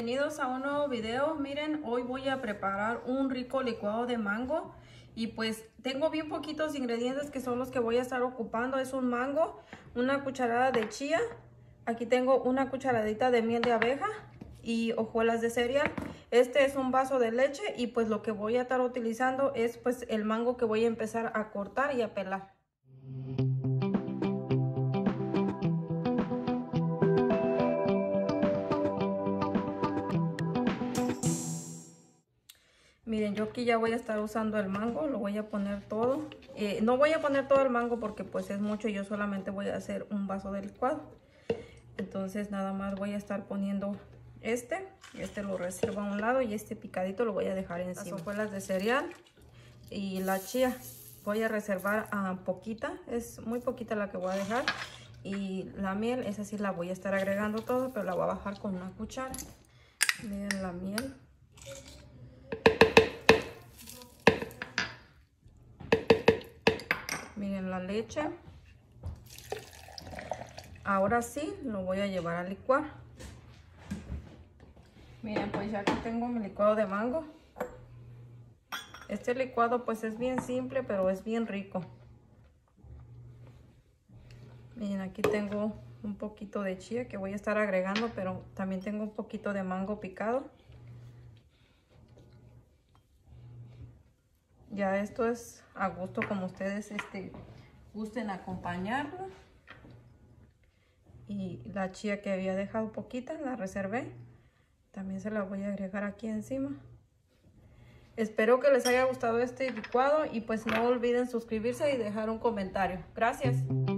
bienvenidos a un nuevo video. Miren, hoy voy a preparar un rico licuado de mango y pues tengo bien poquitos ingredientes que son los que voy a estar ocupando. Es un mango, una cucharada de chía, aquí tengo una cucharadita de miel de abeja y hojuelas de cereal. Este es un vaso de leche y pues lo que voy a estar utilizando es pues el mango que voy a empezar a cortar y a pelar. Miren, yo aquí ya voy a estar usando el mango, lo voy a poner todo. No voy a poner todo el mango porque pues es mucho, yo solamente voy a hacer un vaso de licuado. Entonces nada más voy a estar poniendo este lo reservo a un lado y este picadito lo voy a dejar encima. Las hojuelas de cereal y la chía voy a reservar a poquita, es muy poquita la que voy a dejar. Y la miel, esa sí la voy a estar agregando todo, pero la voy a bajar con una cuchara. Miren la miel. Miren la leche. Ahora sí lo voy a llevar a licuar. Miren, pues ya aquí tengo mi licuado de mango. Este licuado pues es bien simple, pero es bien rico. Miren, aquí tengo un poquito de chía que voy a estar agregando, pero también tengo un poquito de mango picado. Ya esto es a gusto como ustedes gusten acompañarlo. Y la chía que había dejado poquita, la reservé. También se la voy a agregar aquí encima. Espero que les haya gustado este licuado y pues no olviden suscribirse y dejar un comentario. Gracias.